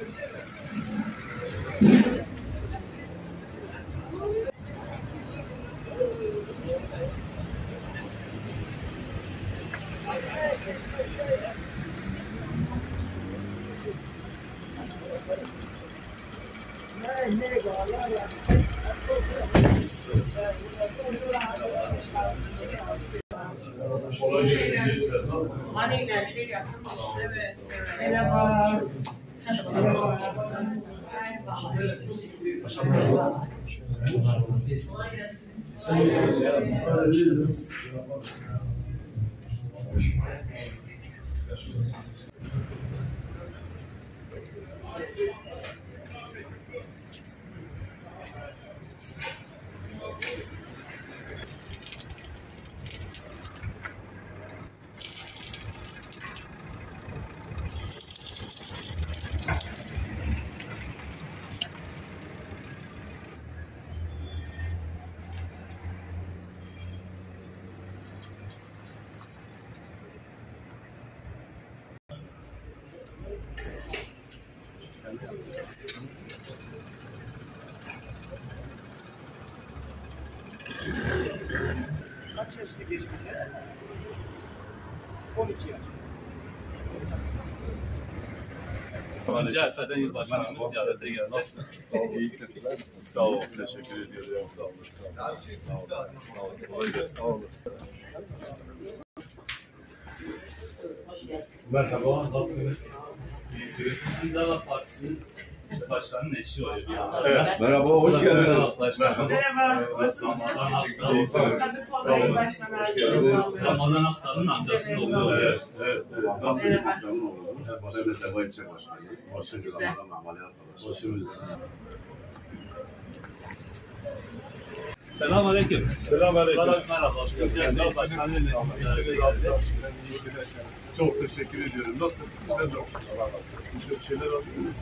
Aynen şey yaptım. Evet. Merhaba. Kaç yaşlı geçmişe? 12 yaş. İkinci harfeden yılbaşkanımız ziyarete geldi. Nasılsın? Sağ ol, iyisin. Sağ ol, teşekkür ediyorum. Sağ olun. Sağ olun. Kolay gelsin. Sağ olun. Merhaba, nasılsınız? İyisiniz. Dava Partisi'nin başkanının eşi oluyor bir anda. Evet, merhaba, hoş geldiniz. Başkanımız. Merhaba. Ramazan Aksal'ın Hoş geldiniz. Ramazan Aksal'ın amcasının oluyor. Evet, evet. Nasılsınız? Memnun oldum. Ben de Deva İlçe Başkanıyım. Başıncı Ramazan ameliyat arkadaşım. Başımız. Selamünaleyküm. Selamünaleyküm. Merhaba. Dava Başkanı'nın ziyarete geldi. Çok teşekkür ediyorum. Nasılsınız? Bir şeyler alıyorsunuz.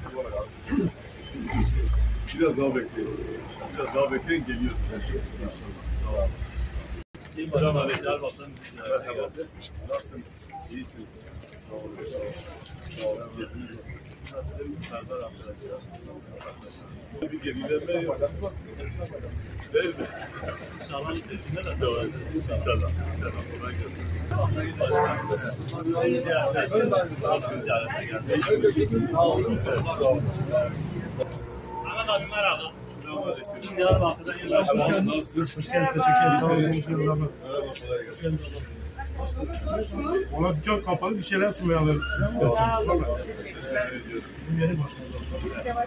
Biraz daha bekleyin. Biraz daha bekleyin, geliyoruz. Tamam. Selamünaleyküm. Diyarbakır'ın Merhaba. Nasılsınız? İyisiniz. Sağ olun. Sağ olun. Bir gerilenme yok. Değil mi? İnşallah seçimde de devam edeceğiz. İnşallah. İnşallah. Kolay gelsin. Ziyarete geldi. Ahmet abi merhaba. Diyarbakır'dan yılbaşkanımız. Hoş geldin, teşekkür ederim. Sağ olun. Merhaba, kolay gelsin. Ona dükkan kapalı bir şeyler sunmayalım. Sağ olun. Teşekkürler. Bizim yeni başkanımız.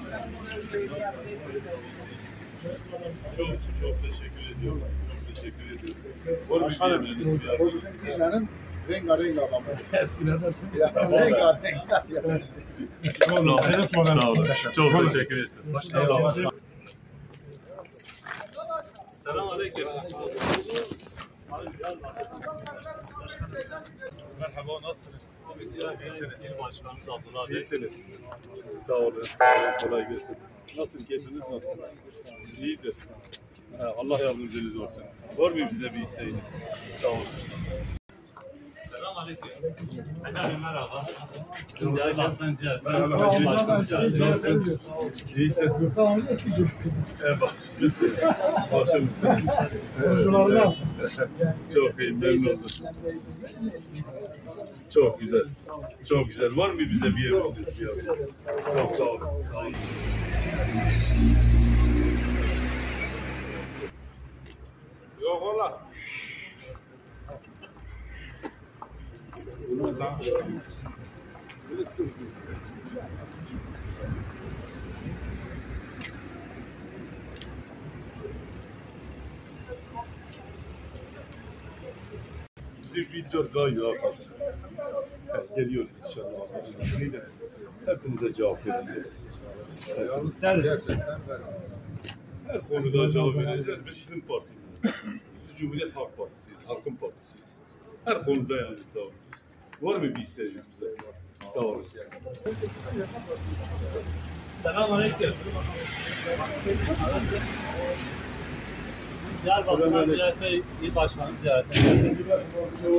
Çok teşekkür ediyorum. Çok teşekkür ediyorum. Başkanım, Dünyanın rengarenk adamı. Eskilerden şimdi. Rengarenk. Sağ olun. sağ olun. Çok teşekkür ederim. Sağ olun. Selamünaleyküm. Merhaba, nasılsınız? İl Başkanımız Abdullah Bey. İyisiniz. Sağ olun. Kolay gelsin. Nasıl, keyfiniz nasıl? İyidir. Allah yardımcınız olsun. Var mı bize bir isteğiniz? Sağ olun. Selamünaleyküm. Efendim merhaba. Şimdi Diyarbakır'dan Merhaba. Nasılsın? İyisin. Evet, başım. Çok iyi, memnun oldum. Çok güzel. Çok güzel. Var mı bize bir yeriniz? Çok sağ olun. Yok valla. Video gayet az. Geliyoruz inşallah. Hepinize cevap vereceğiz. Gerçekten Her konuda cevap vereceğiz. Biz sizin partiniz. Biz Cumhuriyet Halk Partisiyiz, Halkın Partisiyiz. Her konuda yani cevap. Var mı bir isteğiniz bize? Sağ olun. Selamünaleyküm. Diyarbakır'dan ziyarete İl Başkanımız ziyarete geldi.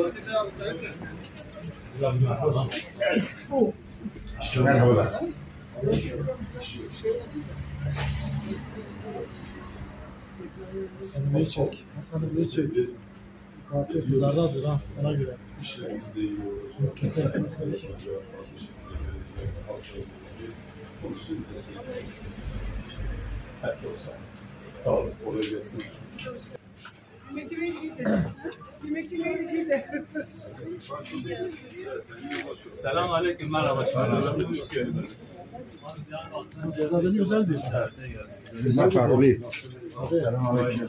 Merhabalar. Sen ne çek? Hasan'ı ne çek? Fatih kızlardadır ha, ona göre. İşlerimizde iyi olur. Sağ olun. Oraya gelsin. Selam aleyküm, merhaba. Hoş geldin. Ceza beni güzel diyor. Selam abi. Selamünaleyküm.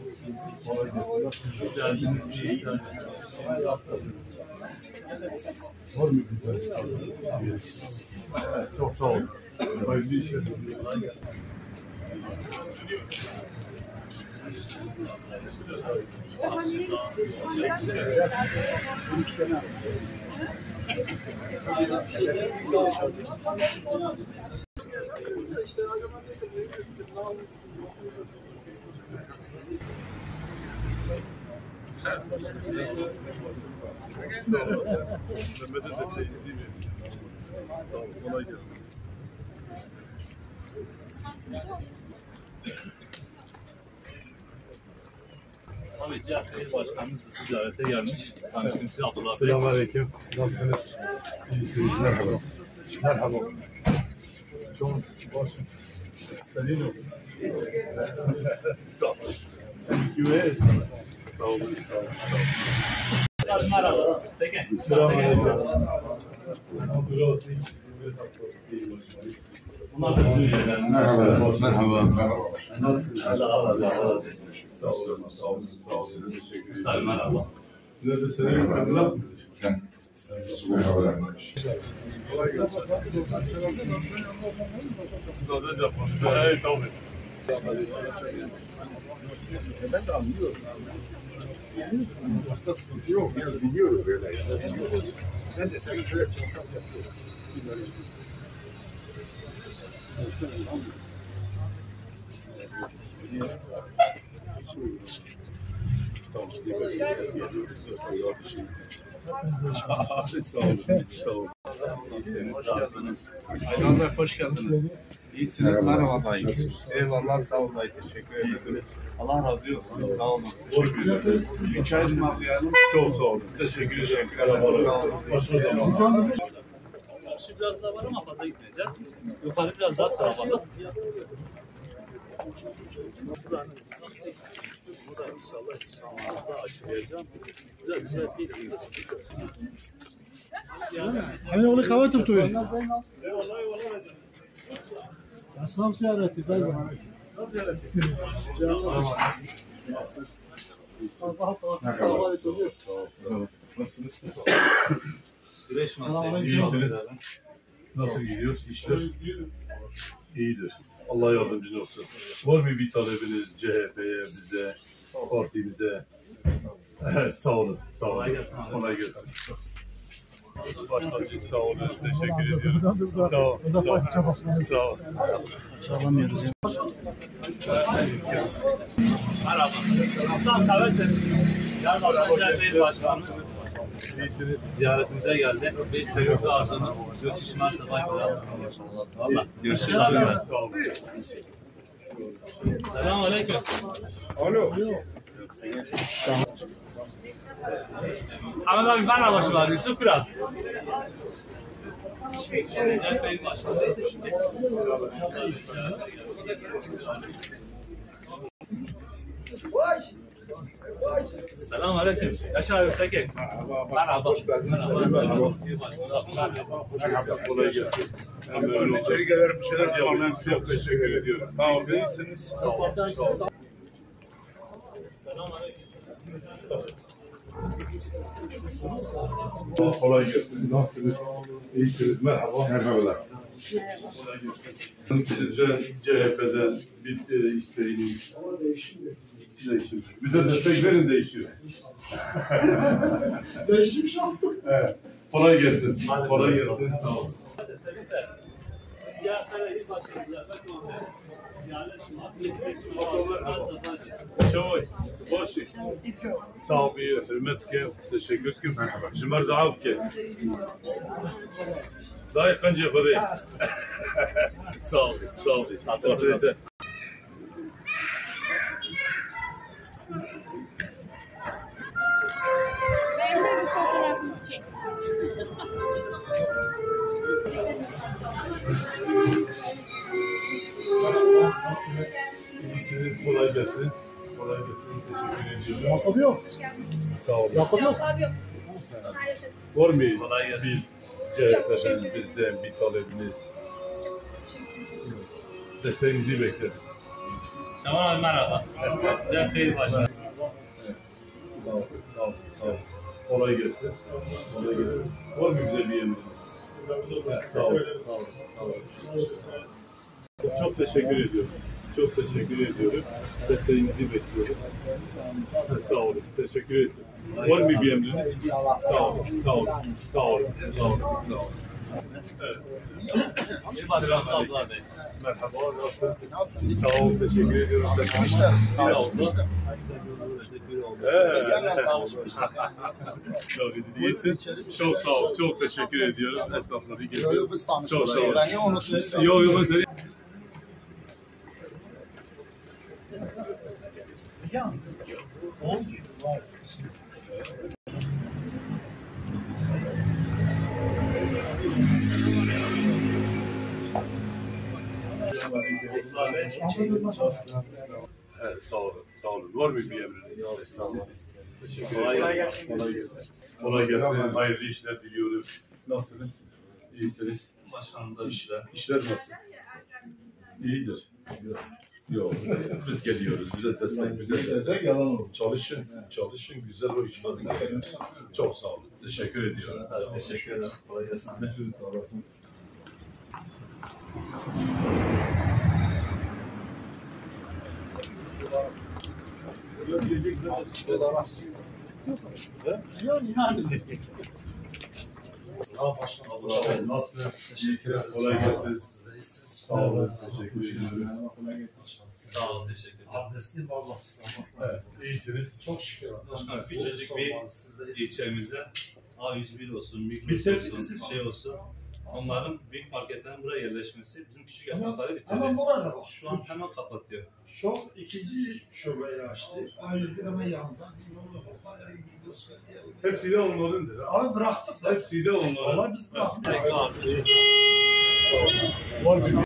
Var mı güzel? Çok sağ olun. Hayırlı işler. Mehmet'e de teyze mi? Tamam, kolay gelsin. Tabii CHP Başkanımız bizi ziyarete gelmiş. Tanıştım size Abdullah Bey. Selamünaleyküm. Nasılsınız? İyisiniz. Merhaba. Merhaba. Çok başım. Sen iyi misin? Sağ olun. Güve. Sağ olun. Sağ olun. Merhaba. Peki. Selamünaleyküm. Bunlar da bizim üyelerimiz. Merhaba. Nasılsınız? Sağ olun. Allah razı olsun. Sağ olun. Sağ olun. Sağ olun. Teşekkür ederim. Mustafa merhaba. Size de selam. Sen. Merhaba. Kolay gelsin. Sadece yapalım. Evet, tabii. Ben de anlıyorum. Başka sıkıntı yok. Biraz biliyorum böyle ya. Ben de seni şöyle çok yapıyorum. Tamam. Sağ olun. Sağ olun. Aynen hoş geldiniz. İyisiniz. Merhaba dayı. Eyvallah sağ olun. Teşekkür ederim. Allah razı olsun. Sağ olun. Hoş geldiniz. Bir çay ısmarlayalım. Çok sağ olun. Teşekkür ederim. Başka zaman. Çarşı biraz daha var ama fazla gitmeyeceğiz. Yukarı biraz daha kalabalık. Buradan inşallah şansınıza aşılayacağım. Biraz CHP Hemen onu kahve tutuyor. Aslan ziyareti ben zaman. Nasılsınız? güreş masayı. İyisiniz. Nasıl gidiyor? İşler iyidir. Allah yardımcınız olsun. Var mı bir talebiniz CHP'ye, bize, partimize? Sağ olun. Sağ olun. Kolay gelsin. Başkanım sağ olun. Teşekkür ediyorum. Sağ olun. Sağ olun. Çalamıyoruz ya. Merhaba. Aslan Kavet Diyarbakır Belediye Başkanımız ziyaretimize geldi. Ve istediğinizi arzunuz. Göçüşün varsa başlayalım. Valla. Görüşürüz abi. Sağ olun. Selamun Aleyküm. Alo. Ahmet abi ben başım var. Yusuf Kıran. CHP Başkanı. Selamun Aleyküm. Yaşar abi Seke. Merhaba. Merhaba. Kolay gelsin. İçeri gelirim bir şeyler yapalım. Çok teşekkür ediyorum. Sağ olun. İyisiniz. Sağ olun. Sağ olun. Selamun Aleyküm. Kolay gelsin. Nasılsınız? İyisiniz. Merhaba. Merhabalar. Sizce CHP'den bir isteğiniz? Değişim. Bize destek verin değişiyor. Değişim şartı. Evet. Kolay gelsin. Kolay gelsin. Sağ olun. Çavuş. Boş. Sağ ol. Hürmetke. Teşekkür ederim. Merhaba. Cumhur dağıt ki. Daha yakınca buraya. Sağ olun, sağ olun. Afiyet olsun. Benim de bir fotoğrafımı çek. Kolay gelsin. Kolay gelsin. Teşekkür ediyorum. Yakup yok. Sağ olun. Yakup yok. Abi yok. Maalesef. Var mı Kolay gelsin. bir CHP'den, bizden bir talebiniz? Desteğinizi bekleriz. Tamam abi merhaba. Ben Feyz Başkan. Sağ olun, sağ olun, sağ olun. Kolay gelsin. Kolay gelsin. Var mı güzel bir emriniz? Sağ olun, sağ olun, sağ olun. Çok teşekkür ediyorum. Çok teşekkür ediyorum. Desteğinizi bekliyoruz. Sağ olun, teşekkür ederim. Var mı bir emriniz? Sağ olun, sağ olun, sağ olun, sağ olun, sağ olun. Evet. Abdullah Bey. Merhaba, nasılsın? Sağ olun, teşekkür ediyorum. İşler. Yine oldu. Çok iyisin. Çok sağ ol. Çok teşekkür ediyorum. Esnafları geziyorum. Çok sağ ol. Beni unutmuşsun. Yok yok seni. Evet, sağ olun. Sağ olun. Var mı bir emriniz? Sağ olun. Teşekkür ederim. Kolay gelsin. Kolay gelsin. Kolay gelsin. Hayırlı işler diliyorum. Nasılsınız? İyisiniz. Başkanım da İşler nasıl? İyidir. Yok. Biz geliyoruz. Bize destek, bize destek. Yalan olur. Çalışın. Çalışın. Güzel o işleri geliyoruz. Çok sağ olun. Teşekkür ediyorum. teşekkür ederim. Kolay gelsin. Nasılsın? Kolay gelsin. Sağ olun. Teşekkür ediyoruz. Sağ olun, teşekkür ederim. Abdestliyim Allah. Evet. İyisiniz. Çok şükür. Başkanım küçücük bir ilçemizde A101 olsun, Migros Bitirdiniz olsun, şey olsun. Onların büyük marketlerin buraya yerleşmesi bizim küçük esnafları bitirdi. Hemen burada bak. Şu an hemen kapatıyor. Şok ikinci şubeyi açtı. A101 hemen yanında. Hepsi de onlarındır. Abi bıraktık zaten. Hepsi de onların. Vallahi biz bıraktık. Direkt abi. Var mı?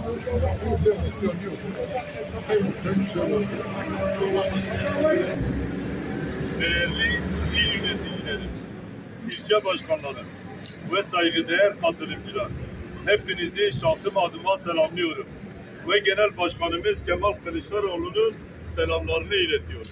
Değerli il yöneticilerim, ilçe başkanlarım ve saygıdeğer katılımcılar, hepinizi şahsım adıma selamlıyorum ve Genel Başkanımız Kemal Kılıçdaroğlu'nun selamlarını iletiyorum.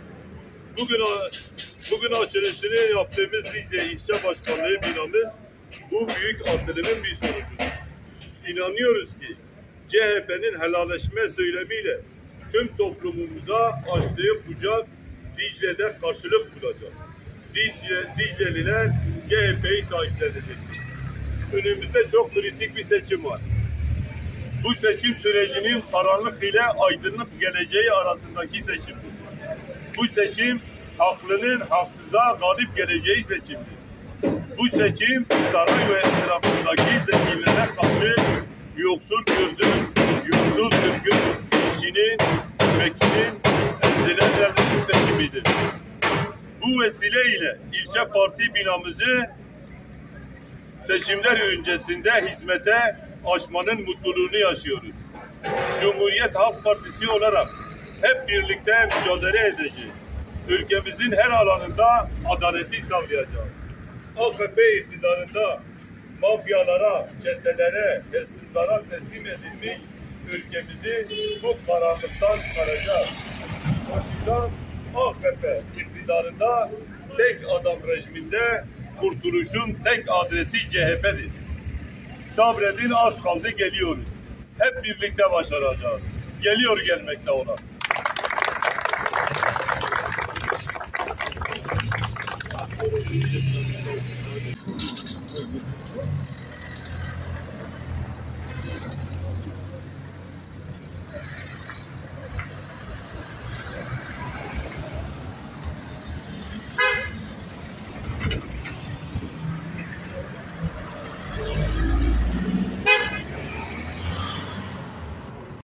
Bugün açılışını yaptığımız Lize İlçe Başkanlığı binamız bu büyük atılımın bir sonucudur. İnanıyoruz ki CHP'nin helalleşme söylemiyle tüm toplumumuza açtığı kucak Dicle'de karşılık bulacak. Dicle'liler CHP'yi sahiplenecektir. Önümüzde çok kritik bir seçim var. Bu seçim sürecinin karanlık ile aydınlık geleceği arasındaki seçimdir. Bu seçim haklının haksıza galip geleceği seçimdir. Bu seçim saray ve etrafındaki zenginlere karşı yoksul Kürdün, yoksul Türk'ün, işçinin, bekçinin, ezilenlerin seçimidir. Bu vesileyle ilçe parti binamızı seçimler öncesinde hizmete açmanın mutluluğunu yaşıyoruz. Cumhuriyet Halk Partisi olarak hep birlikte mücadele edeceğiz. Ülkemizin her alanında adaleti sağlayacağız. AKP iktidarında mafyalara, çetelere, hırsızlara teslim edilmiş ülkemizi bu karanlıktan çıkaracağız. Başından AKP iktidarında tek adam rejiminde kurtuluşun tek adresi CHP'dir. Sabredin, az kaldı, geliyoruz. Hep birlikte başaracağız. Geliyor gelmekte olan.